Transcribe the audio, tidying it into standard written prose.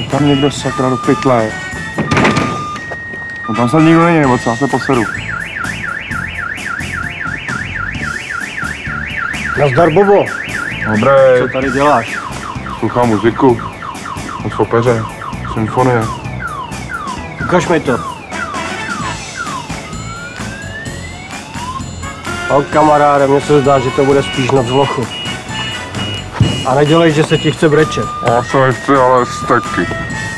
tam někdo sakra do pytle. No tam snad nikdo není, nebo co, já se posedu. Nazdar, Bobo. Dobré. Co tady děláš? Sluchám muziku. Od Fopeře. Symfonie. Ukaž mi to. No, kamaráde, mně se zdá, že to bude spíš na vzlochu. A nedělej, že se ti chce brečet. Já se nechci, ale steky.